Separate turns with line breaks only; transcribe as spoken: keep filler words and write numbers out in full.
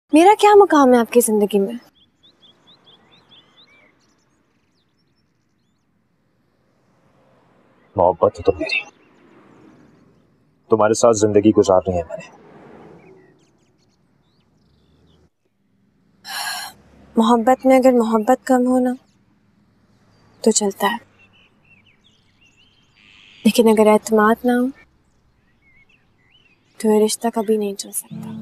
मेरा क्या मुकाम है आपकी जिंदगी में?
मोहब्बत है तो मेरी, तुम्हारे साथ जिंदगी गुजारनी है मैंने।
मोहब्बत में अगर मोहब्बत कम हो ना तो चलता है, लेकिन अगर एतमाद ना हो तो ये रिश्ता कभी नहीं चल सकता।